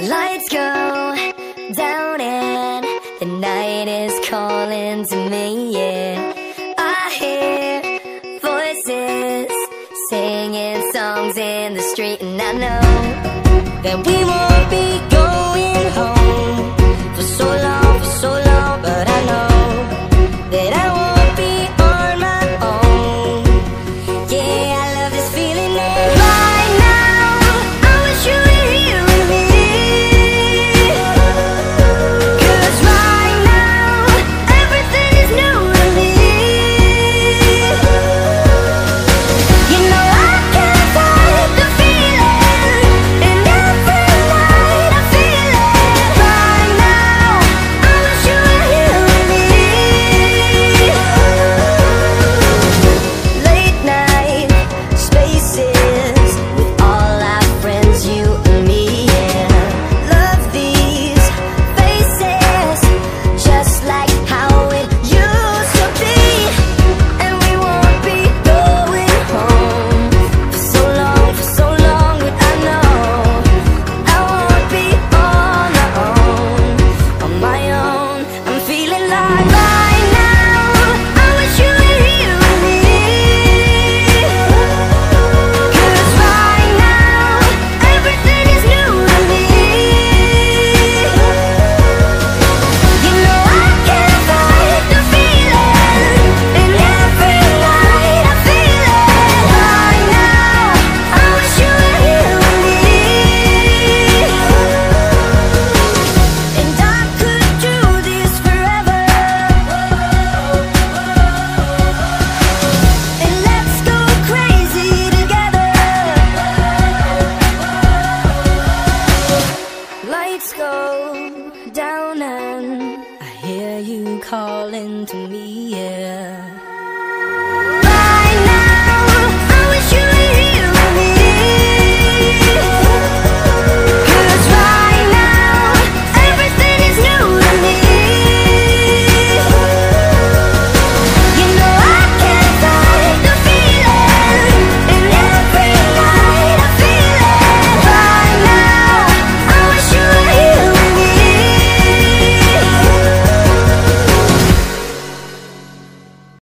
Lights go down and the night is calling to me, yeah. I hear voices singing songs in the street, and I know that we won't be going home for so long, but I know that I won't be on my own. Yeah, I love this feeling now. Right now, I wish you were here with me, 'cause right now, everything is new to me. You know I can't fight the feeling, and every night I feel it. Right now, I wish you were here with me. Late night spaces with all our friends, you and me, yeah. Love these faces, just like how it used to be. And we won't be going home for so long, but I know I won't be on my own. I'm feeling like right now, I wish you were here with me, 'cause right now, everything is new to me. You know I can't fight the feeling, and every night I feel it. Right now, I wish you were here with me, and I could do this forever. And let's go crazy together. Lights go down and I hear you calling to me, yeah.